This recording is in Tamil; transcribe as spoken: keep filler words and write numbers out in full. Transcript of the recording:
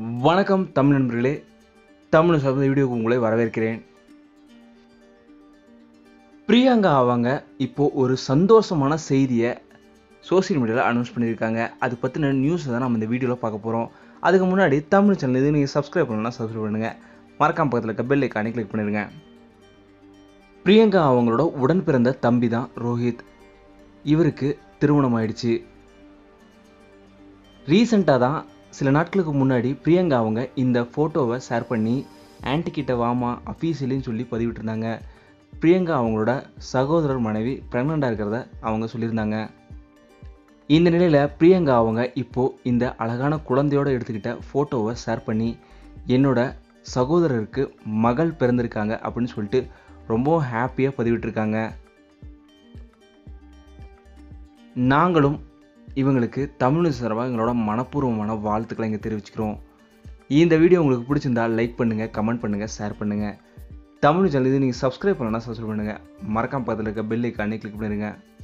வணக்கம் தமிழ் நண்பர்களே, தமிழ் சபத வீடியோக்கு உங்களை வரவேற்கிறேன். பிரியங்கா அவங்க இப்போ ஒரு சந்தோஷமான செய்தியை சோசியல் மீடியாவில் அனௌன்ஸ் பண்ணியிருக்காங்க. அது பற்றின நியூஸ் தான் நம்ம இந்த வீடியோவில் பார்க்க போகிறோம். அதுக்கு முன்னாடி தமிழ் சேனல் இது நீங்கள் சப்ஸ்கிரைப் பண்ணணும்னா சப்ஸ்கிரைப் பண்ணுங்கள். மறக்காம பக்கத்தில் இருக்க பெல் ஐக்கானை கிளிக் பண்ணிடுங்க. பிரியங்கா அவங்களோட உடன் பிறந்த தம்பி தான் ரோஹித். இவருக்கு திருமணம் ஆயிடுச்சு. ரீசெண்டாக தான் சில நாட்களுக்கு முன்னாடி பிரியங்கா அவங்க இந்த ஃபோட்டோவை ஷேர் பண்ணி ஆன்ட்டி கிட்ட வாமா அஃபீஷியலின்னு சொல்லி பதிவிட்டிருந்தாங்க. பிரியங்கா அவங்களோட சகோதரர் மனைவி ப்ரெக்னெண்ட்டாக இருக்கிறத அவங்க சொல்லியிருந்தாங்க. இந்த நிலையில் பிரியங்கா அவங்க இப்போது இந்த அழகான குழந்தையோடு எடுத்துக்கிட்ட ஃபோட்டோவை ஷேர் பண்ணி என்னோட சகோதரருக்கு மகள் பிறந்திருக்காங்க அப்படின்னு சொல்லிட்டு ரொம்ப ஹாப்பியாக பதிவிட்டிருக்காங்க. நாங்களும் இவங்களுக்கு தமிழ் சார்பாக எங்களோட மனப்பூர்வமான வாழ்த்துக்களை இங்கே தெரிவிச்சுக்கிறோம். இந்த வீடியோ உங்களுக்கு பிடிச்சிருந்தா லைக் பண்ணுங்கள், கமெண்ட் பண்ணுங்கள், ஷேர் பண்ணுங்கள். தமிழ் சேனல் இது நீங்கள் சப்ஸ்கிரைப் பண்ணலன்னா சப்ஸ்கிரைப் பண்ணுங்கள். மறக்காம பக்கத்தில் இருக்க பெல் ஐக்கானே கிளிக் பண்ணிடுங்க.